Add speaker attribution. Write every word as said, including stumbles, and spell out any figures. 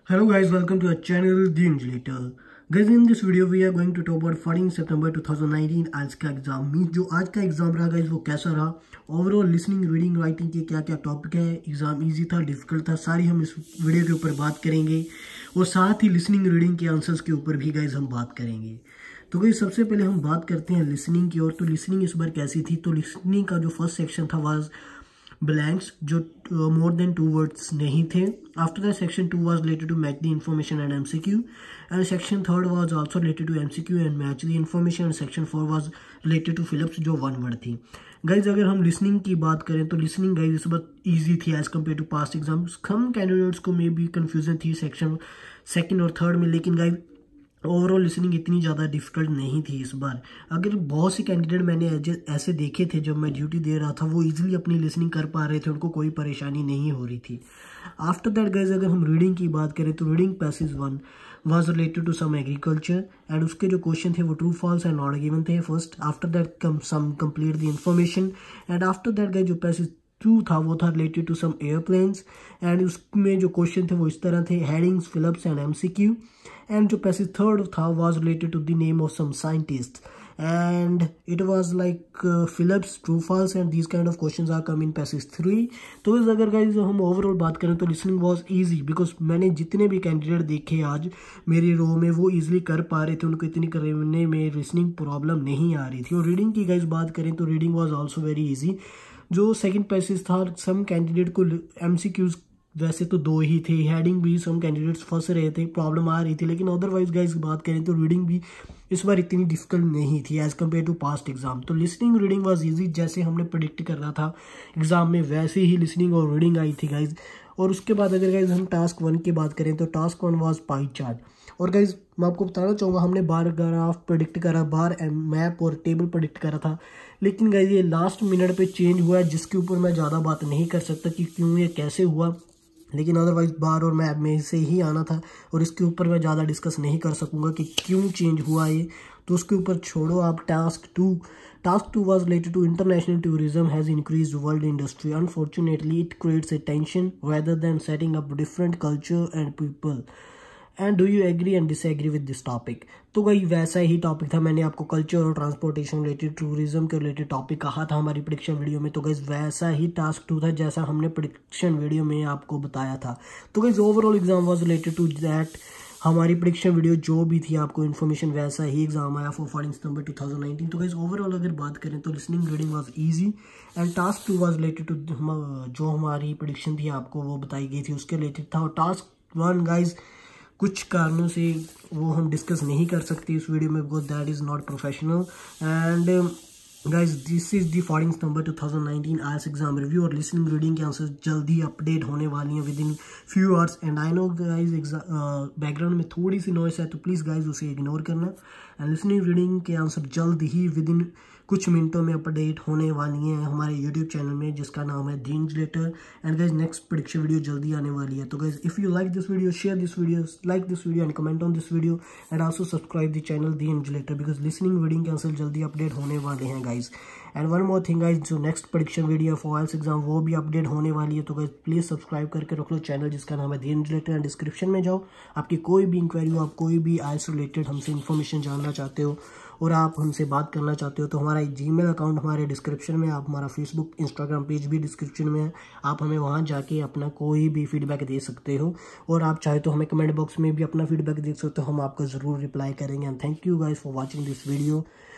Speaker 1: Hello guys, welcome to our channel The Invigilator. Guys, in this video we are going to talk about fourteen September twenty nineteen आज का exam mean जो आज का exam रहा guys वो कैसा रहा। ओवरऑल लिसनिंग रीडिंग राइटिंग के क्या क्या टॉपिक है, एग्जाम इजी था डिफिकल्ट था, सारी हम इस वीडियो के ऊपर बात करेंगे और साथ ही लिसनिंग रीडिंग के आंसर्स के ऊपर भी गाइज हम बात करेंगे। तो गाइज सबसे पहले हम बात करते हैं लिसनिंग की। और तो लिसनिंग इस बार कैसी थी, तो लिसनिंग का जो फर्स्ट सेक्शन था वाज ब्लैंक्स, जो मोर देन टू वर्ड्स नहीं थे। After that section two was related to match the information and MCQ, and section third was also related to MCQ and match the information, and section four was related to fill ups जो one word थी। Guys अगर हम listening की बात करें तो listening guys इस बार ईजी थी as compare to past exams. कम कैंडिडेट्स को मे बी कन्फ्यूजन थी सेक्शन सेकेंड और थर्ड में, लेकिन गाइज ओवरऑल लिसनिंग इतनी ज़्यादा डिफिकल्ट नहीं थी इस बार। अगर बहुत से कैंडिडेट मैंने ऐसे देखे थे जब मैं ड्यूटी दे रहा था, वो इजीली अपनी लिसनिंग कर पा रहे थे, उनको कोई परेशानी नहीं हो रही थी। आफ्टर दैट गाइज अगर हम रीडिंग की बात करें तो reading passage one was related to some agriculture, and उसके जो क्वेश्चन थे वो true false and not given थे first. After that come some complete the information, and after that guys जो पैसेज टू था वो था related to some airplanes, and उसमें जो क्वेश्चन थे वो इस तरह थे, headings, fill ups and MCQ. And जो पैसेज थर्ड था was related to the name of some scientist, and it was like fill ups, true false, and these kind of questions are come in passage three. तो इस अगर guys हम overall बात करें तो listening was easy, because मैंने जितने भी कैंडिडेट देखे आज मेरी रो में वो इजीली कर पा रहे थे, उनको इतनी करने में लिसनिंग प्रॉब्लम नहीं आ रही थी। और रीडिंग की गाइज बात करें तो reading was also very easy. जो सेकंड पैसेज था सम कैंडिडेट को एमसीक्यूज वैसे तो दो ही थे, हेडिंग भी सम कैंडिडेट्स फंस रहे थे, प्रॉब्लम आ रही थी, लेकिन अदरवाइज गाइज बात करें तो रीडिंग भी इस बार इतनी डिफिकल्ट नहीं थी as compare to past exam. तो लिसनिंग रीडिंग वाज इजी, जैसे हमने प्रेडिक्ट करना था एग्जाम में वैसे ही लिसनिंग और रीडिंग आई थी गाइज। और उसके बाद अगर गाइज हम टास्क वन की बात करें तो task one was pie chart. और गाइज मैं आपको बताना चाहूँगा हमने बार ग्राफ प्रेडिक्ट करा, बार मैप और टेबल प्रेडिक्ट करा था, लेकिन गाइज ये लास्ट मिनट पे चेंज हुआ है, जिसके ऊपर मैं ज़्यादा बात नहीं कर सकता कि क्यों ये कैसे हुआ, लेकिन अदरवाइज बार और मैप में से ही आना था और इसके ऊपर मैं ज़्यादा डिस्कस नहीं कर सकूँगा कि क्यों चेंज हुआ ये, तो उसके ऊपर छोड़ो आप। Task two task two was related to international tourism has increased world industry, unfortunately it creates a tension rather than setting up different culture and people, and do you agree and disagree with this topic. तो भाई वैसा ही topic था, मैंने आपको culture और transportation related tourism के related topic कहा था हमारी प्रेडिक्शन वीडियो में। तो गाइज वैसा ही टास्क टू था जैसा हमने प्रेडिक्शन वीडियो में आपको बताया था। तो guys overall exam was related to that, हमारी प्रेडिक्शन वीडियो जो भी थी आपको इन्फॉर्मेशन वैसा ही एग्जाम आया for fourteen September two thousand nineteen. तो गाइज ओवरऑल अगर बात करें तो listening reading was easy, and task two was related to जो हमारी प्रेडिक्शन थी आपको वो बताई गई थी उसके रिलेटेड था। और टास्क वन गाइज कुछ कारणों से वो हम डिस्कस नहीं कर सकते इस वीडियो में, because that is not professional. And guys this is the fourteen September two thousand nineteen IELTS exam review, और लिसनिंग रीडिंग के आंसर जल्दी अपडेट होने वाली हैं within few hours. And I know guys background में थोड़ी सी noise है तो प्लीज़ गाइज उसे इग्नोर करना। एंड लिसनिंग रीडिंग के आंसर जल्द ही विद इन कुछ मिनटों में अपडेट होने वाली हैं हमारे यूट्यूब चैनल में जिसका नाम है the invigilator. And guys next prediction video जल्दी आने वाली है। तो guys if you like this video, share this video, like this video and comment on this video, and also subscribe the channel the invigilator, because listening reading के answer जल्दी update होने वाले हैं guys. And one more thing guys, जो next prediction video for IELTS exam वो भी update होने वाली है। तो गाइज प्लीज सब्सक्राइब करके रख लो चैनल जिसका नाम है द इन्विजिलेटर, एंड डिस्क्रिप्शन में जाओ, आपकी कोई भी इंक्वायरी हो, आप कोई भी आईएलटीएस रिलेटेड हमसे इन्फॉर्मेशन जानना चाहते हो और आप हमसे बात करना चाहते हो तो हमारा जीमेल अकाउंट हमारे डिस्क्रिप्शन में, आप हमारा फेसबुक इंस्टाग्राम पेज भी डिस्क्रिप्शन में है, आप हमें वहां जाके अपना कोई भी फीडबैक दे सकते हो, और आप चाहे तो हमें कमेंट बॉक्स में भी अपना फीडबैक दे सकते हो, हम आपका ज़रूर रिप्लाई करेंगे। And thank you guys for watching this video.